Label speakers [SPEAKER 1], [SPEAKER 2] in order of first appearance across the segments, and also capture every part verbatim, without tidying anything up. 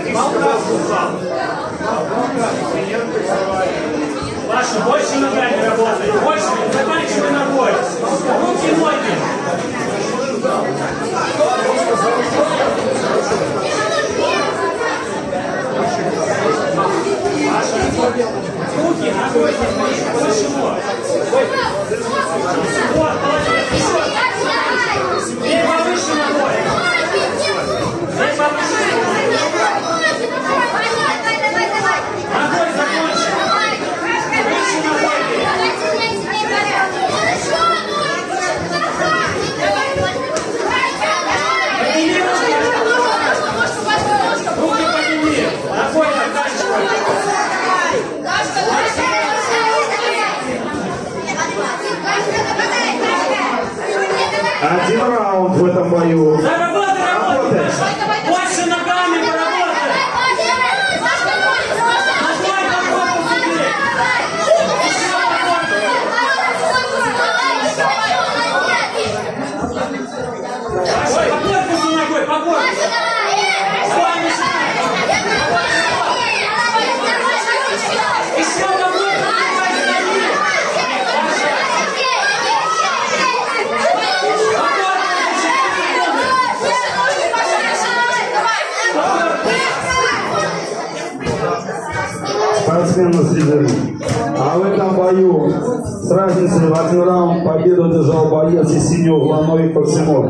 [SPEAKER 1] Ваши больше ногами работает, больше заканчивай ногой. Руки, ноги. Руки, ногой, больше ног. Вот, молодец, еще. Бей повыше ногой. Бей повыше ногой. Ногой закончи. Выше ногой бей. Подними руки. Руки подними. Ногой заканчивай.
[SPEAKER 2] Один раунд в этом бою.
[SPEAKER 1] Да, работай, работай. Больше ногами поработай. Ногой попробуй себе. Еще поработай. Ой, погодку за ногой, погодку. Стой, не стой. Еще погодку, давай, стой.
[SPEAKER 2] Спортсмены следуют. А в этом бою с разницей в один раунд победу одержал боец из синего угла Виктор Симон.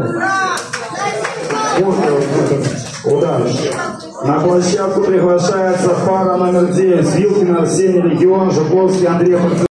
[SPEAKER 2] Удар. На площадку приглашается пара номер девять. Вилкин Арсений, Легион, Жуковский Андрей.